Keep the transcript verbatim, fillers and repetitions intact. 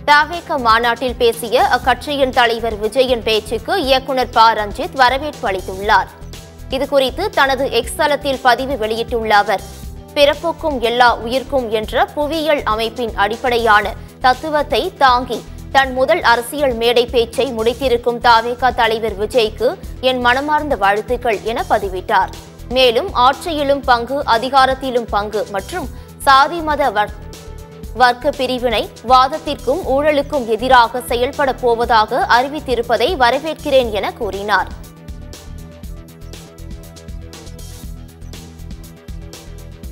TVK மாநாட்டில் பேசிய அக்கட்சியின் தலைவர் விஜயின் பேச்சுக்கு இயக்குநர் ப ரஞ்சித் வரவேற்பு அளித்துள்ளார். இதுகுறித்து தனது எக்ஸ் தளத்தில் பதிவு வெளியிட்டுள்ள அவர், பிறப்புக்கும் எல்லா உயிர்க்கும் என்ற புவியியல் அமைப்பின் அடிப்படையான தத்துவத்தை தாங்கி தன் முதல் அரசியல் மேடை பேச்சை முடித்திருக்கும் டிவிகே தலைவர் விஜய்க்கு என் மனமார்ந்த வாழ்த்துக்கள் என பதிவிட்டார். மேலும் ஆட்சியிலும் பங்கு, அதிகாரத்திலும் பங்கு மற்றும் சாதி மத வர்க்க பிரிவினை வாதத்திற்கும் ஊழலுக்கும் எதிராக செயல்பட போவதாக அறிவித்திருப்பதை வரவேற்கிறேன் என கூறினார்.